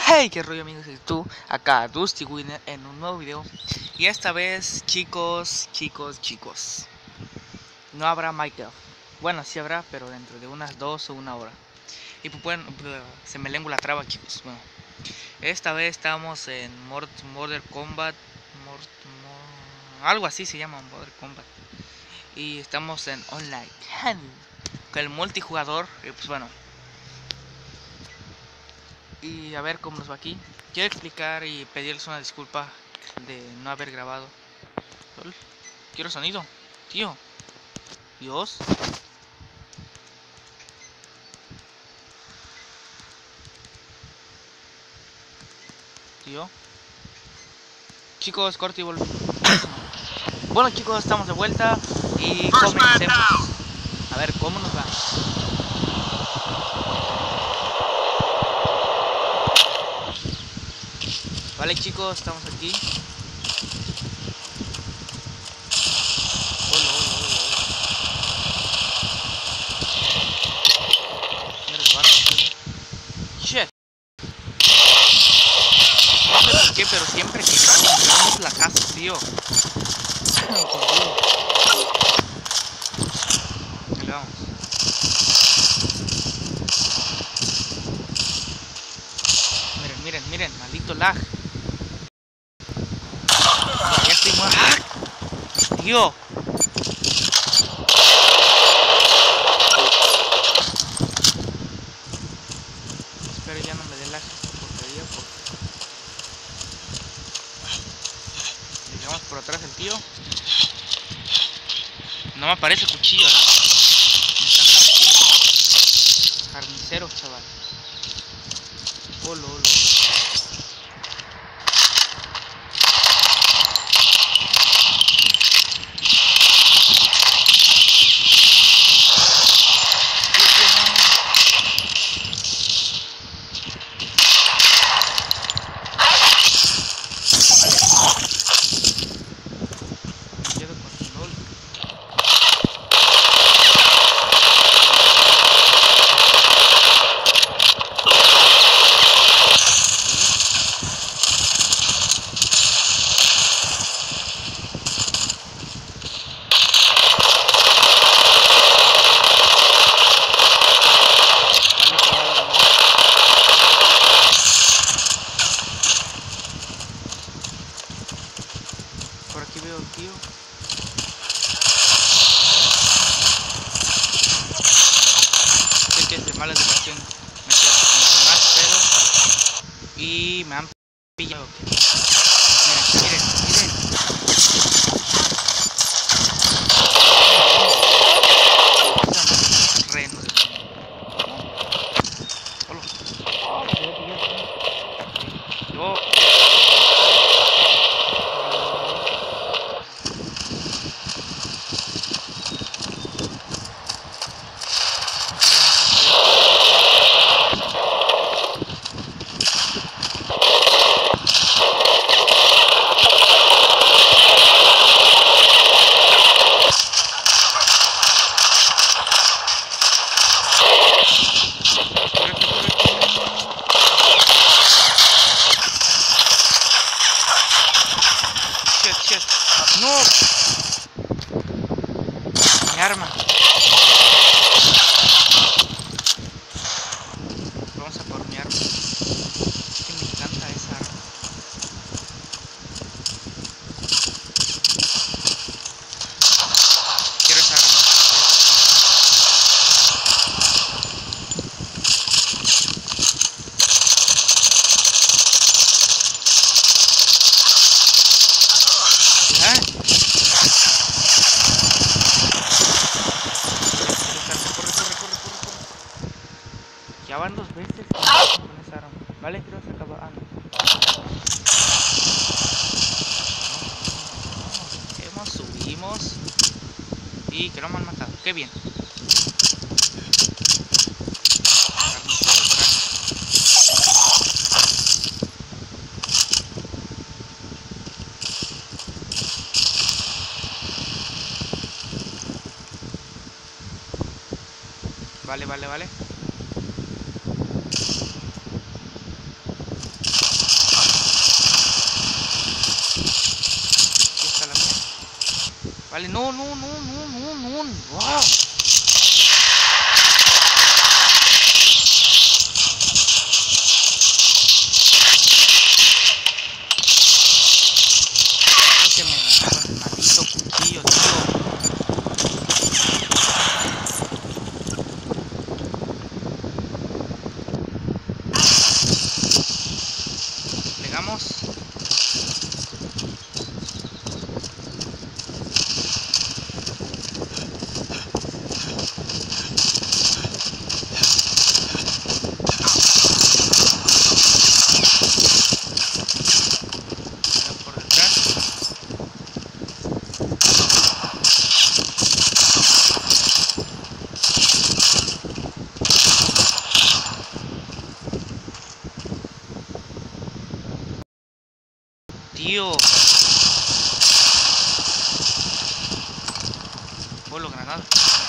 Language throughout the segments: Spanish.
Hey, qué rollo amigos, y tú, acá Dusty Winner en un nuevo video. Y esta vez, chicos, no habrá Minecraft. Bueno, sí habrá, pero dentro de unas 2 o 1 hora. Y pues bueno, se me lengua la traba, chicos. Bueno, esta vez estamos en Modern Combat, algo así se llama, Modern Combat. Y estamos en online, con el multijugador. Y pues bueno, y a ver cómo nos va aquí. Quiero explicar y pedirles una disculpa de no haber grabado. Quiero sonido, tío. Dios. Tío. Chicos, corte y volvemos. Bueno chicos, estamos de vuelta y comencemos. A ver cómo nos va. Vale chicos, estamos aquí. Hola. Shit. No sé por qué, pero siempre que grabamos la casa, tío. Ahí le vamos. Miren, maldito lag. Ya estoy muerto. Tío. Espero ya no me dé lag porquería porque le llevamos por atrás el tío. No me aparece cuchillo. Carnicero, chaval. Hola. Por aquí veo el tío. Sé que es de mala educación meterse con los demás, pero... Y me han pillado. Miren. Reno de... Hola. Yo... Shit. No. Mi arma. Vamos a por mi arma. Es que me encanta esa arma. Quiero esa arma. Ya van 2 veces con esa arma. Vale, creo que se acaba. Ah, no. Subimos. Y que no me han matado. Qué bien. Vale. Vale, no. ¡Wow! Que me agarra el maldito cuchillo, tío. Pegamos. Por detrás. Tío. Vuelo granada.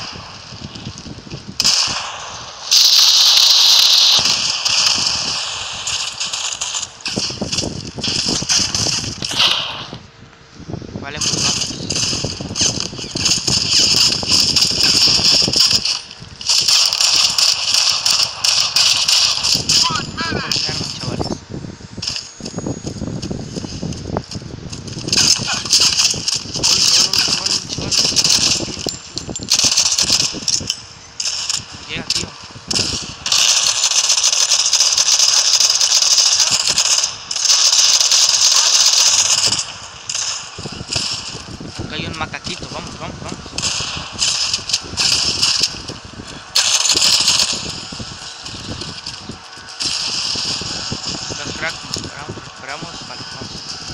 Vale, pues vamos. Voy por mi arma, chavales. Llega, tío. Acá hay un macaquito. Vamos. Los cracks, recuperamos. Vale, vamos.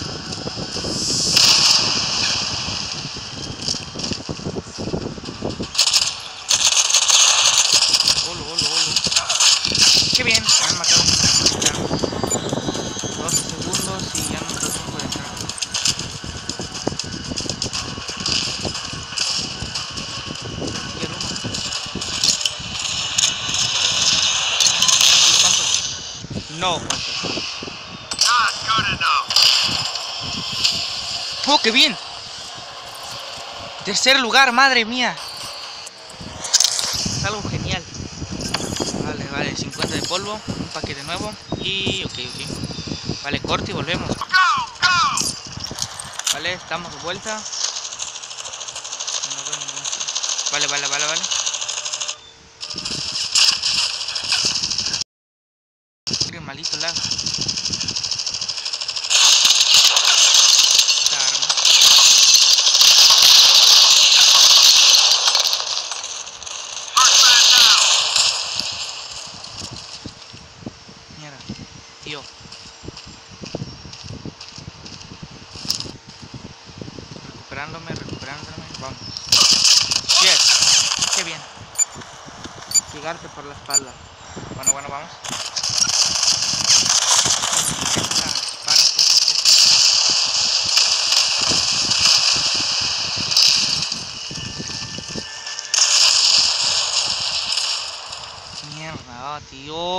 Qué bien, me han matado con 12 segundos y ya no tengo tiempo de entrar. Y el humo. No. ¡Oh, qué bien! Tercer lugar, madre mía. Es algo genial. Vale, 50 de polvo, un paquete nuevo y ok. Vale, corte y volvemos. Vale, estamos de vuelta. No veo ningún... Vale. Qué malito lag. Karma. Mierda, tío. Recuperándome. Vamos. Yes. Qué bien. Llegarte por la espalda. Bueno, vamos. Mierda, tío.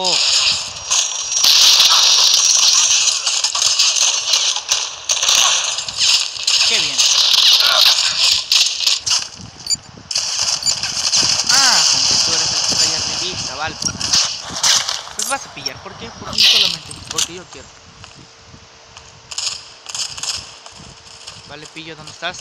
Qué bien. Con que tú eres el que está allá arribita, vale. Pues vas a pillar. ¿Por qué? Por mí solamente. Porque yo quiero. Vale, pillo, ¿dónde estás?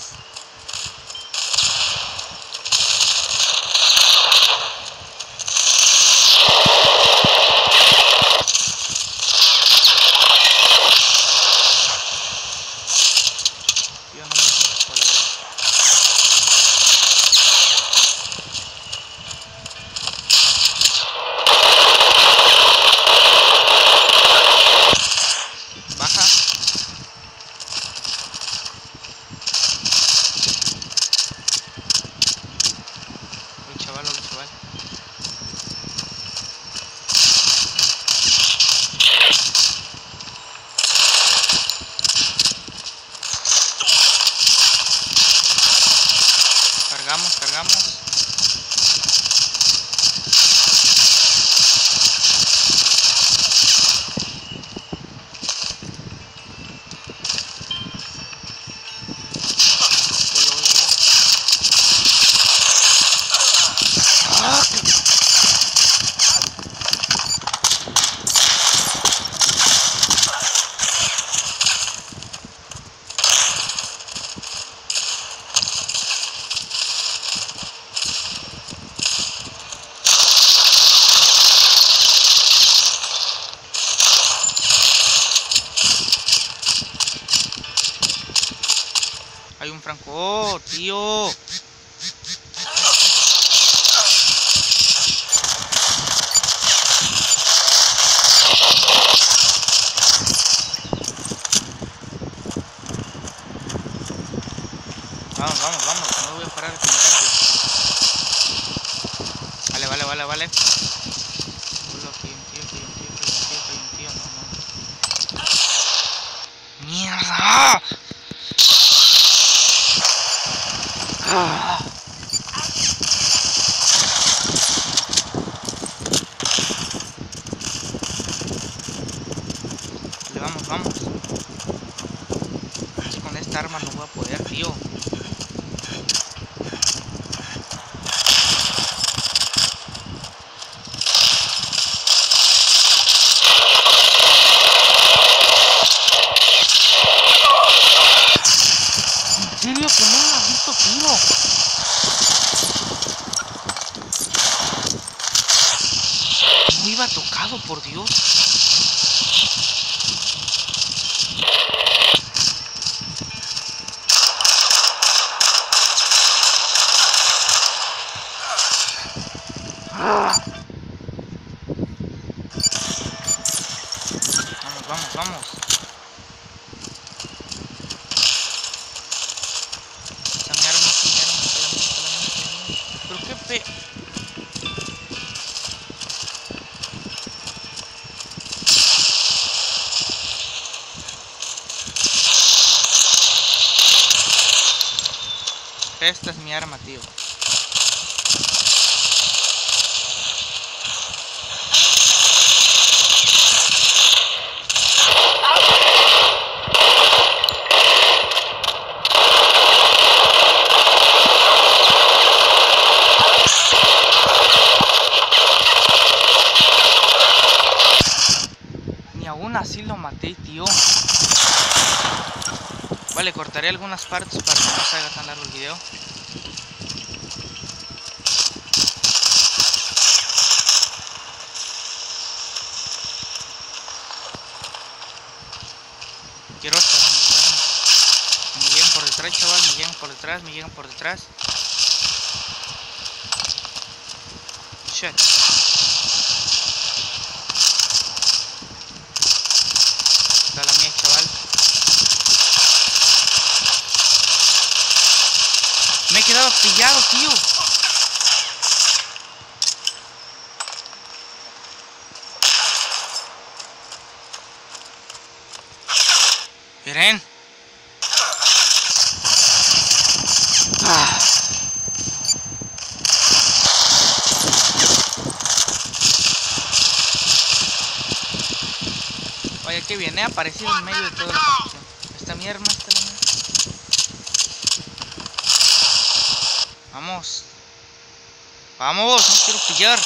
Franco. Oh, tío. Vamos, vamos, vamos. No voy a parar de comentar, tío. Vale, vale, vale, vale. Aquí hay un tío, aquí hay un tío, aquí hay un tío, aquí hay un tío. No, no. ¡Mierda! Ah. Vale, vamos, vamos. Con esta arma no voy a poder, tío. ¿En serio que no me has visto, tío? No iba tocado, por Dios. Vamos, vamos, vamos. Esta mi arma, esta mi arma, esta la mía, esta la mía, esta la mía. Pero qué pe... Esta es mi arma, tío. Ni aún así lo maté, tío. Vale, cortaré algunas partes para que no se haga tan largo el video. Quiero estar. Me llegan por detrás, chaval, me llegan por detrás, me llegan por detrás. Shit. Está la mía, chaval. Me he quedado pillado, tío. Miren. Vaya que bien, he aparecido en medio de toda la canción. Esta mi arma, esta la mía. Vamos. Vamos, no quiero pillar.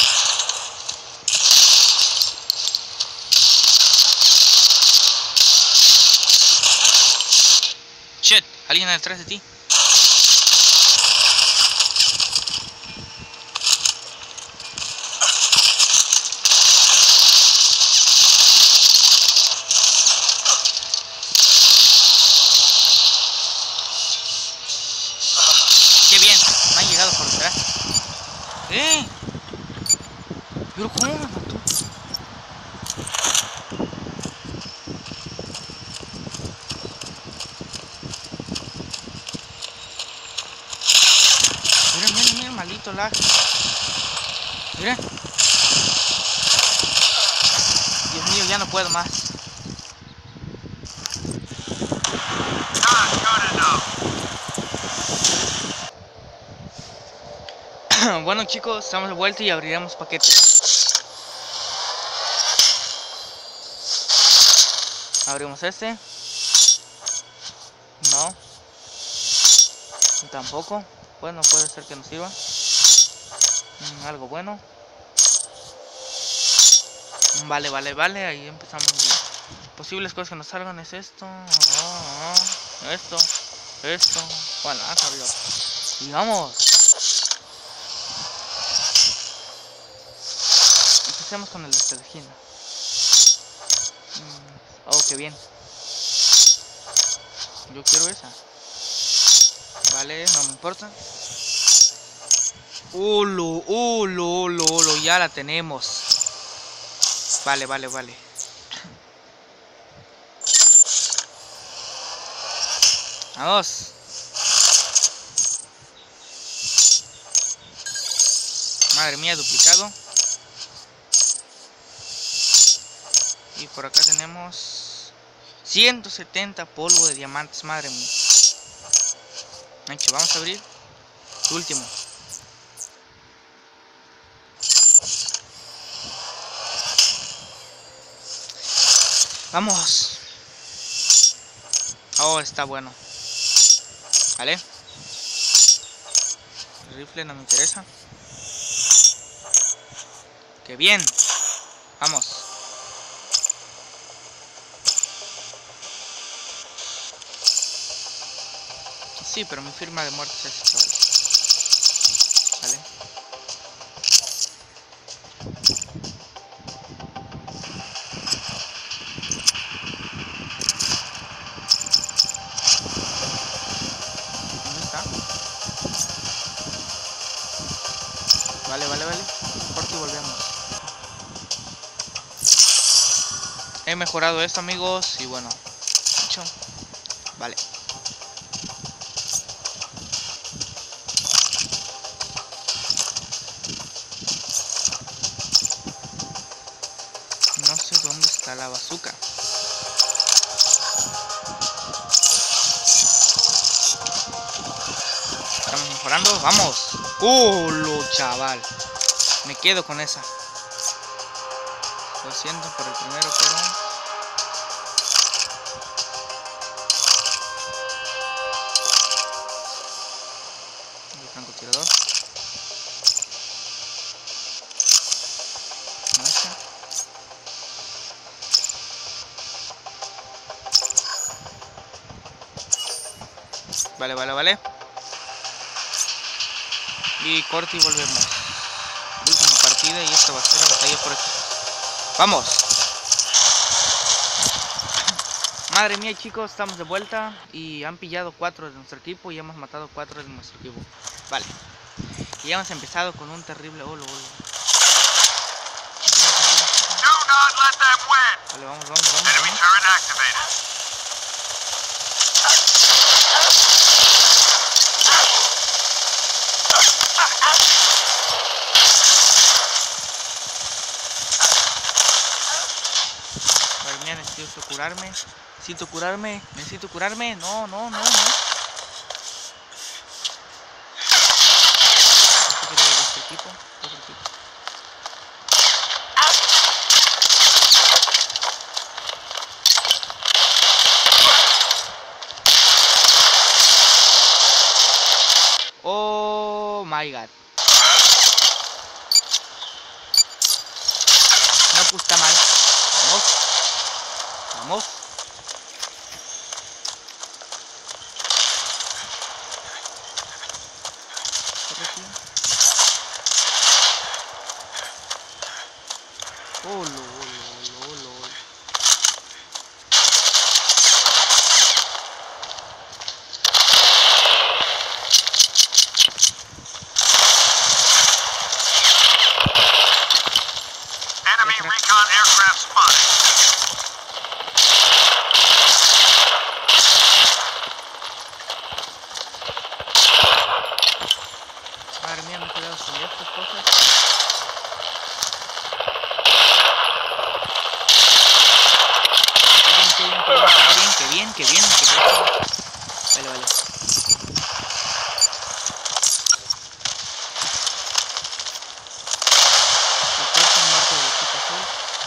Shit, alguien detrás de ti. Qué bien, me han llegado por detrás. ¿Pero cómo me mató? Miren, miren, miren, maldito lag. Miren. Dios mío, ya no puedo más. Bueno, chicos, estamos de vuelta y abriremos paquetes. Abrimos este. No. Tampoco. Bueno, puede ser que nos sirva. Algo bueno. Vale, vale, vale. Ahí empezamos. Posibles cosas que nos salgan es esto. Esto. Bueno, salió. Y vamos. Empecemos con el de esta esquina. Oh, qué bien. Yo quiero esa. Vale, no me importa. Ya la tenemos. Vale. Vamos. Madre mía, duplicado. Y por acá tenemos 170 polvo de diamantes, madre mía. Vamos a abrir el último. Vamos. Oh, está bueno. Vale. El rifle no me interesa. ¡Qué bien! Vamos. Sí, pero mi firma de muerte es esa, chaval. Vale. ¿Dónde está? Vale. Corto y volvemos. He mejorado esto, amigos. Y bueno, hecho. Vale. No sé dónde está la bazooka. Estamos mejorando. ¡Vamos! Lo chaval. Me quedo con esa. Lo siento por el primero, pero... el francotirador. No esa. Vale. Y corte y volvemos. Última partida y esta va a ser la batalla por aquí. ¡Vamos! Madre mía, chicos, estamos de vuelta. Y han pillado 4 de nuestro equipo y hemos matado 4 de nuestro equipo. Vale. Y ya hemos empezado con un terrible... Vale, vamos. Madre mía, necesito curarme. No. Este equipo. Otro equipo. Oh my god. No, pues está mal. Vamos. Corre, tío. Enemy recon aircraft spotted. Madre mía, me he quedado sin estas cosas. Qué bien. Vale. Reporte muerto del equipo azul.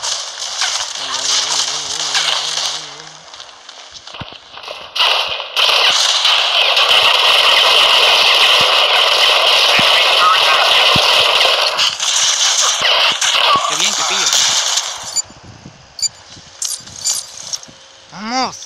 Qué bien, que pillo. ¡Vamos!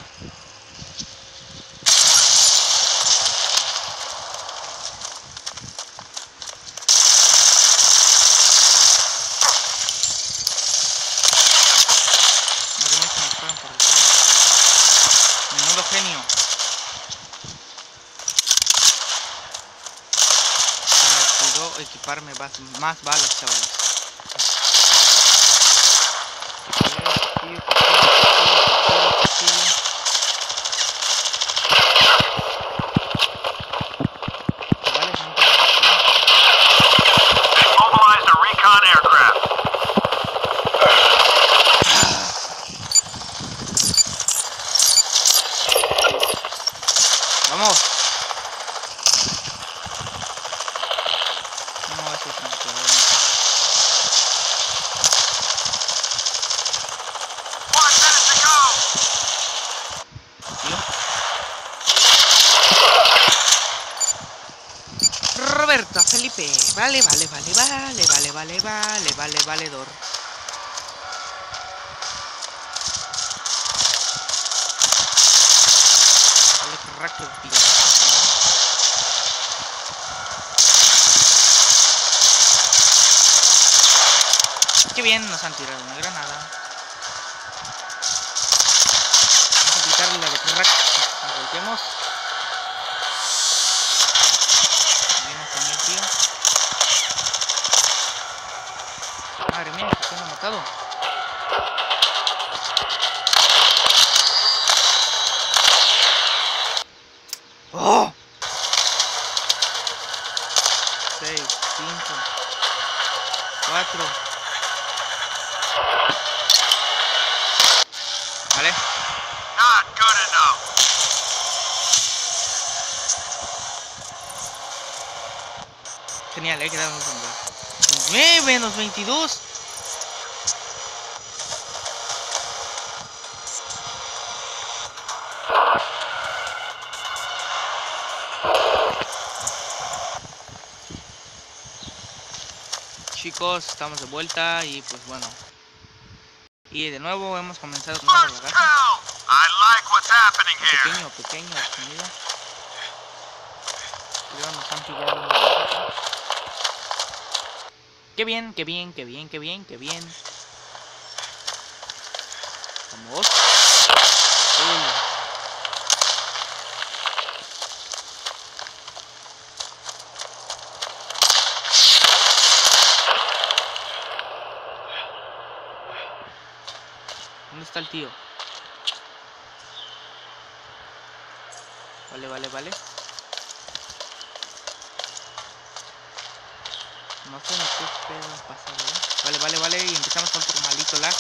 Madre mía, que me disparan por detrás. Menudo genio. equiparme más balas, chavales. Mobilize the recon aircraft. Vamos. No, eso es francotirador. 1 minute to go. Roberto Felipe, valedor. Vale, crack, qué bien, nos han tirado una granada. Vamos a aplicarle la de crack. Nos volteamos. Tío. Madre mía, que se me ha matado. ¡Oh! 6, 5, 4. Vale. Not good enough. Genial, quedamos en menos 22. Chicos, estamos de vuelta y pues bueno. Y de nuevo hemos comenzado con una First bagaje. kill. I like what's happening here. Pequeño, sonido. Creo nos han pillado una bagaje. Qué bien. Vamos. ¿Dónde está el tío? Vale. No sé ni qué pedo pasa, ¿verdad? Vale. Y empezamos con otro malito lag.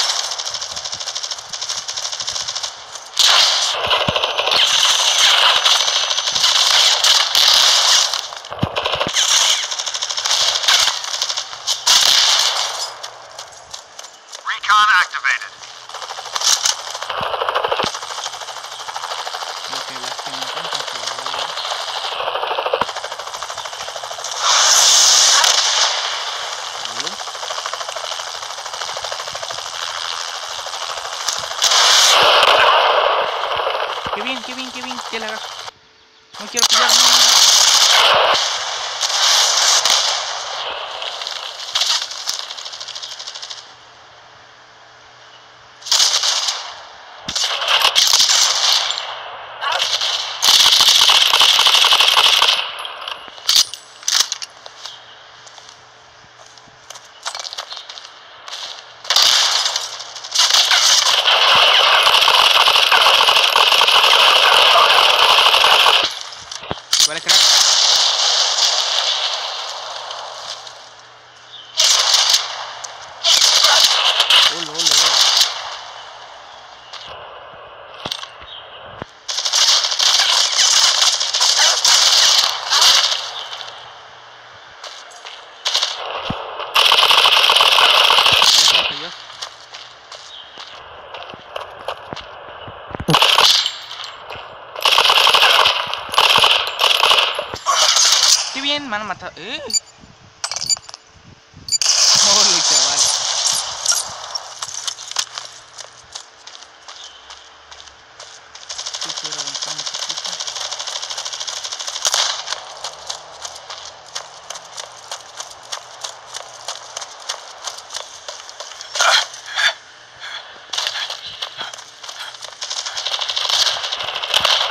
Recon activated. Lo que las que me encuentran se lo voy a dar. Qué bien, qué la gajo. No quiero pillar, no. Vale, crack. Hola. Qué bien, me han matado. Holy chaval. Sí, estoy reventando un poquito.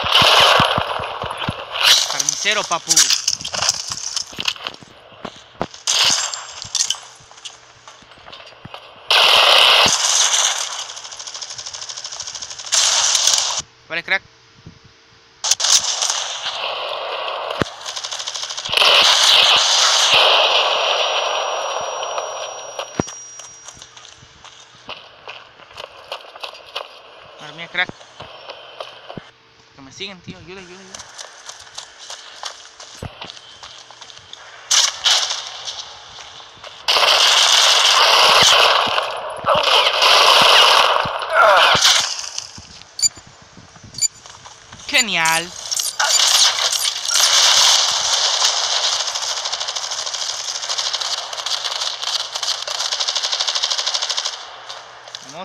Carnicero, papu. Vale, crack. Madre mía, crack. Que me siguen, tío. Ayuda. Genial. Vamos.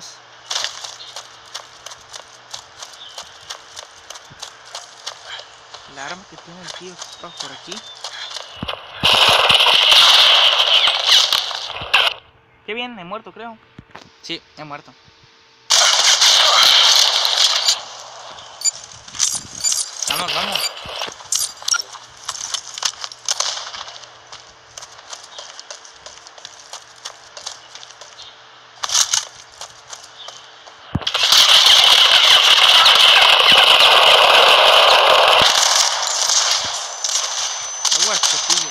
La arma que tiene el tío está por aquí. Qué bien, he muerto, creo. Sí, he muerto. Vamos. Aguas, cosillo.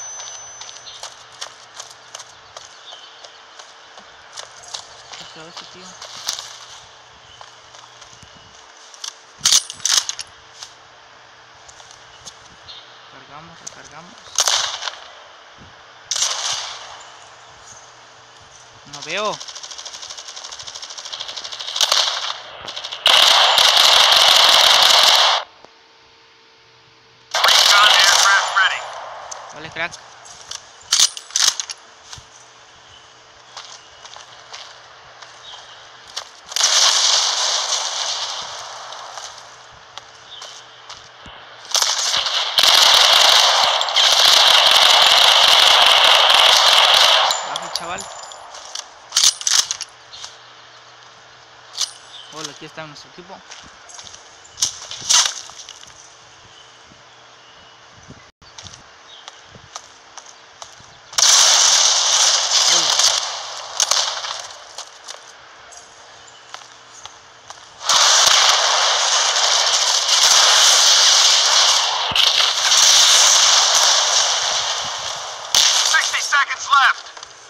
¿Qué se ve este tío? Recargamos. No veo. Recon aircraft ready. Vale, crack. Chaval. Hola, aquí está nuestro equipo. Hola. Seconds left.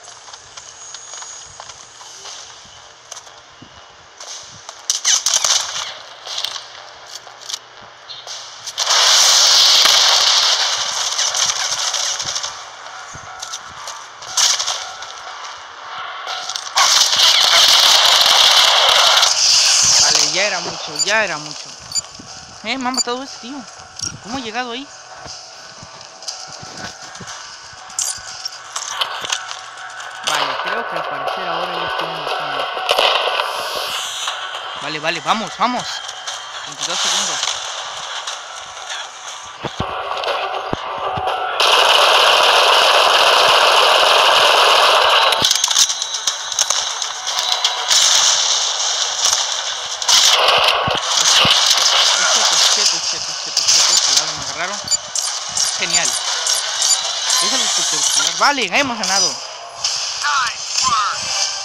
Vale, ya era mucho. Me ha matado ese tío. ¿Cómo he llegado ahí? Vale, creo que al parecer ahora ya estoy en la zona. Vale, vamos. 22 segundos. Me agarraron. Genial. Es algo espectacular. Vale, hemos ganado. Nice work.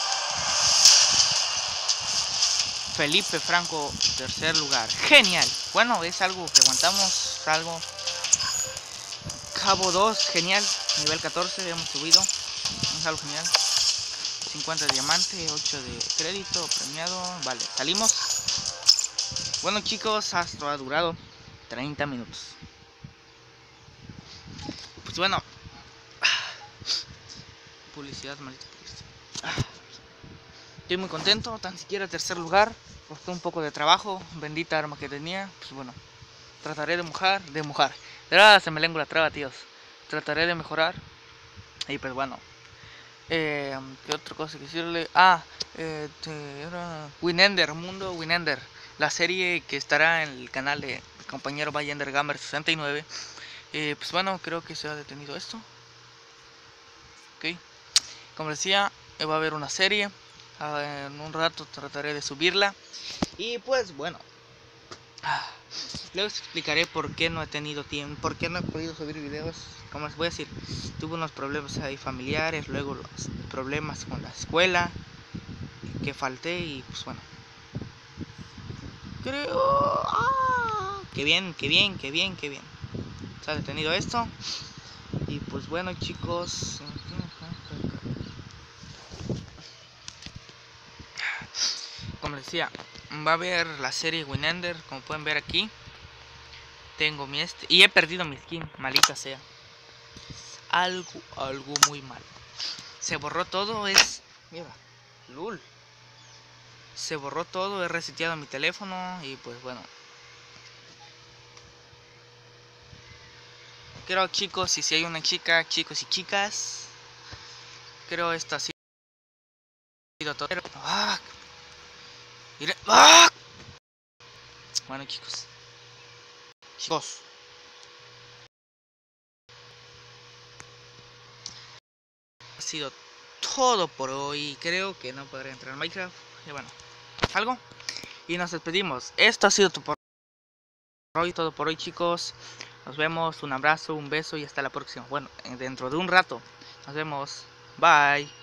Felipe Franco, tercer lugar. Genial. Bueno, es algo que aguantamos. Algo. Cabo 2, genial. Nivel 14, hemos subido. Es algo genial. 50 de diamante, 8 de crédito, premiado. Vale, salimos. Bueno, chicos, esto ha durado 30 minutos. Pues bueno. Publicidad, maldita publicidad. Estoy muy contento, tan siquiera tercer lugar. Costó un poco de trabajo, bendita arma que tenía. Pues bueno, trataré de mojar. De verdad se me lengua la traba, tíos. Trataré de mejorar. Y pues bueno. ¿Qué otra cosa que decirle? Winender, Mundo Winender. La serie que estará en el canal de mi compañero Bayender Gamer 69. Pues bueno, creo que se ha detenido esto. Ok. Como decía, va a haber una serie. En un rato trataré de subirla. Y pues bueno, luego os explicaré por qué no he tenido tiempo, por qué no he podido subir videos. Como les voy a decir, tuve unos problemas ahí familiares, luego los problemas con la escuela, que falté y pues bueno. Ok, creo. Qué bien, qué bien, qué bien, qué bien. Se ha detenido esto. Y pues bueno, chicos. Como les decía, va a haber la serie Winender, como pueden ver aquí. Tengo mi y he perdido mi skin, malita sea. Algo muy mal. Se borró todo, mira, lul. Se borró todo, he reseteado mi teléfono y pues bueno. Creo, chicos, y si hay una chica, chicos y chicas, creo esto ha sido todo. Bueno, chicos, ha sido todo por hoy. Creo que no podré entrar en Minecraft. Y bueno, algo. Y nos despedimos. Esto ha sido todo por hoy, chicos. Nos vemos. Un abrazo, un beso y hasta la próxima. Bueno, dentro de un rato. Nos vemos. Bye.